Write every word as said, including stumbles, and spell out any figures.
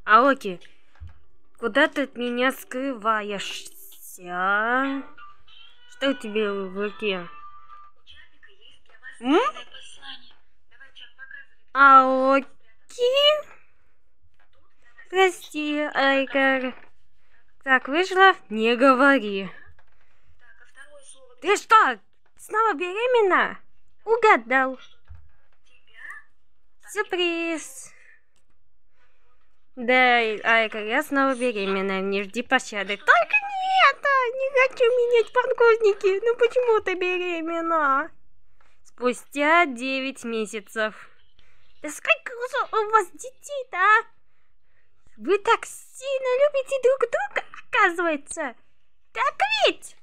Аоки, куда ты от меня скрываешься? Что у тебя в руке? М? Аоки? Прости, Айкар. Так, вышло? Не говори. Ты что, снова беременна? Угадал. Сюрприз. Да, Айка, я снова беременна, не жди пощады. Только не это! Не хочу менять подгузники. Ну почему ты беременна? Спустя девять месяцев. Да сколько у вас детей-то, а? Вы так сильно любите друг друга, оказывается. Так ведь?